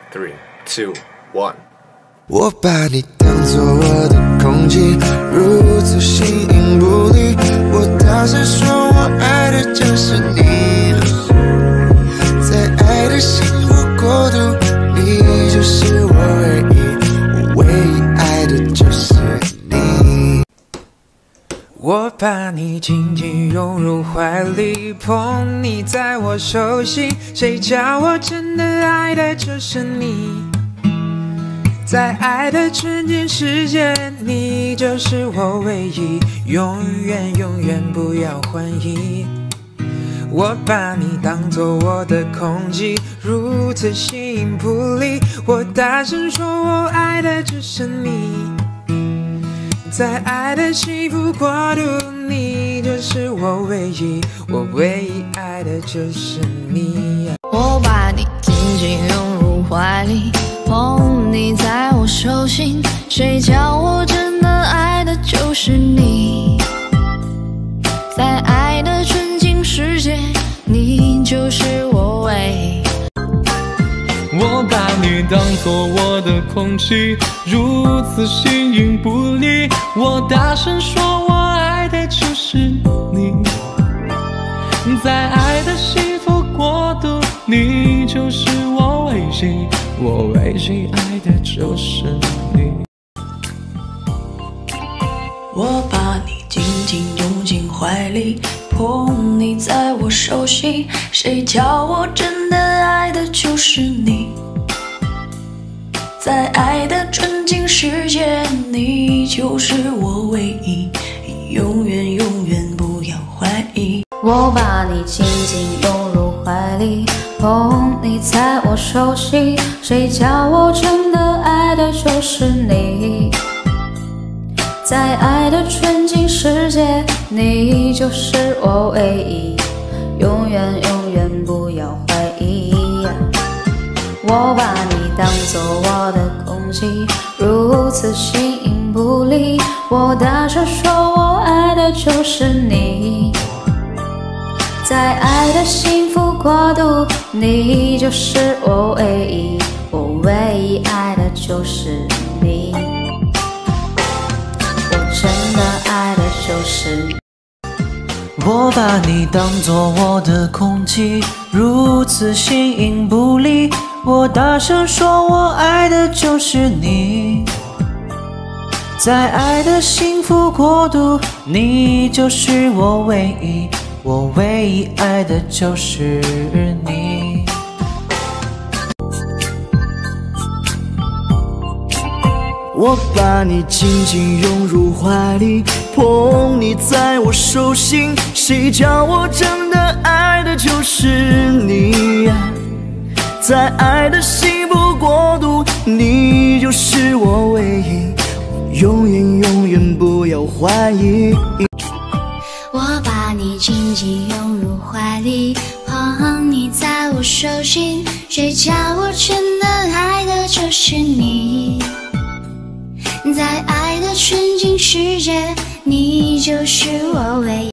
3, 2, 1。 我把你当作我的空气，如此形影不离。我大声说，我爱的就是你，在爱的幸福国度，你就是我唯一，我唯一爱的就是你。 我把你紧紧拥入怀里，捧你在我手心，谁叫我真的爱的就是你。在爱的纯净世界，你就是我唯一，永远永远不要怀疑。我把你当作我的空气，如此形影不离。我大声说，我爱的只是你。在爱的幸福国度，你就是我唯一，我唯一爱的就是你。 我把你紧紧拥入怀里，捧你在我手心，谁叫我真的爱的就是你。在爱的纯净世界，你就是我唯一。 我把你当作我的空气，如此形影不离。我大声说，我爱的就是你。在爱的幸福国度，你就是我唯一，我唯一爱的就是你。 我把你紧紧拥进怀里，捧你在我手心，谁叫我真的爱的就是你。在爱的纯净世界，你就是我唯一，永远永远不要怀疑。我把你紧紧拥入怀里，捧你在我手心，谁叫我真的爱的就是你。在爱的纯净世界，你就是我唯一，永远永远不要怀疑。我把你当作我的空气，如此形影不离。我大声说，我爱的就是你。在爱的幸福国度，你就是我唯一，我唯一爱的就是你。真的爱的就是你。 我把你当作我的空气，如此形影不离。我大声说，我爱的就是你。在爱的幸福国度，你就是我唯一，我唯一爱的就是你。 我把你紧紧拥入怀里，捧你在我手心，谁叫我真的爱的就是你。在爱的幸福国度，你就是我唯一，永远永远不要怀疑。 我把你紧紧拥入怀里，捧你在我手心，谁叫我真的爱的就是你。在爱的纯净世界，你就是我唯一。